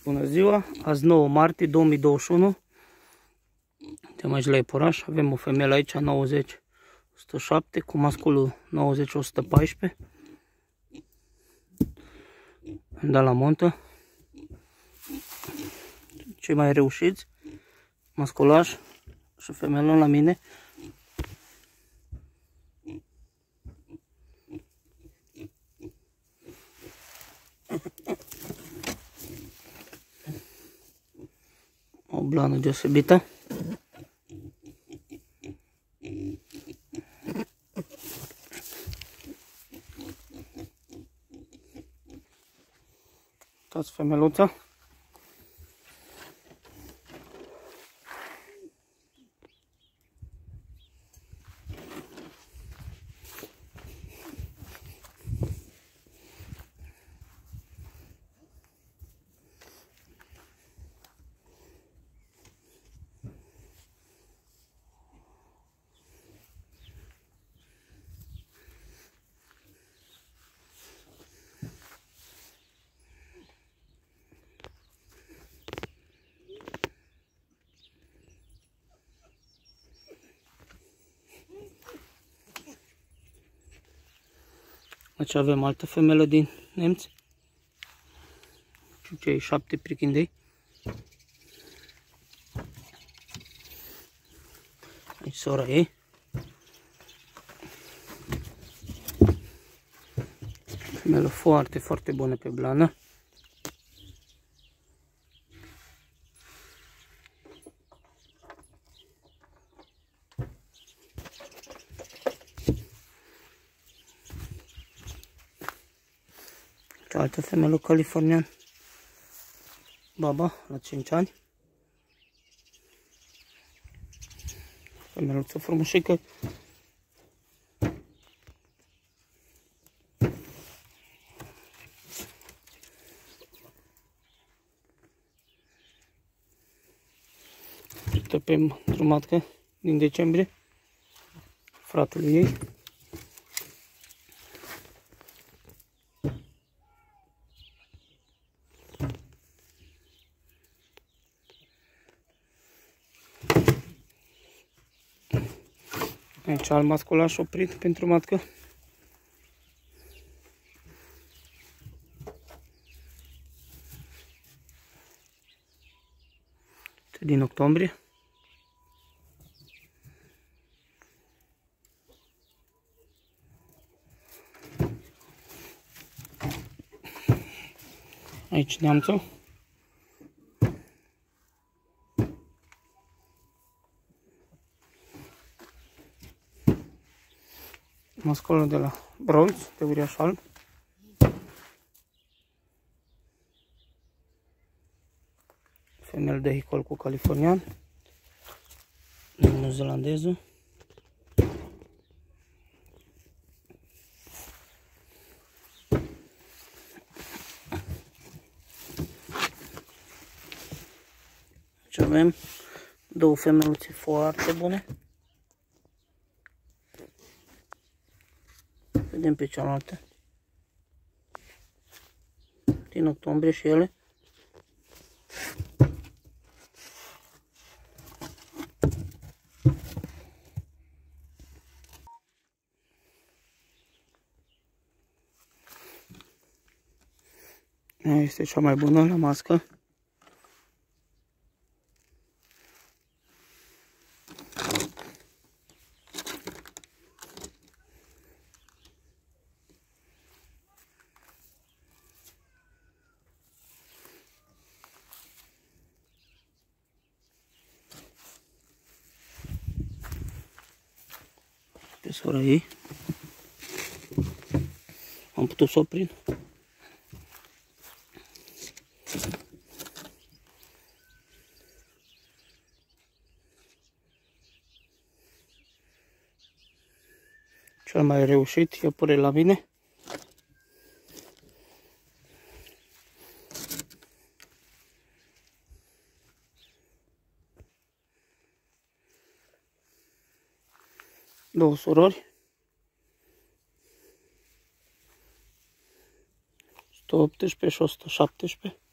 Bună ziua! Azi 9 martie 2021. Suntem aici la Iepuraș. Avem o femelă aici 90-107 cu masculul 90-114. Am dat la montă. Cei mai reușiți masculaș și femelă la mine. O blană deosebită. Uitați femeluța. Aici avem altă femelă din nemți. Cei 7 prichindei. Aici sora ei. Femelă foarte, foarte bună pe blană. Altă femelă californian, baba, la 5 ani. Femeluță frumușică. Uite pe drumatcă din decembrie, fratului ei. Aici al masculaș oprit pentru matcă. Din octombrie. Aici neamțul. Masculul de la bronz, de uriaș alb. Femel de hicol cu californian. Neozelandezul. Aici avem două femeluțe foarte bune. Vedem pe cealaltă. Din octombrie și ele. Aia este cea mai bună la mască. Pe sora ei. Am putut să o prind. Cel mai reușit iepure la mine. Două surori. 118 și 117.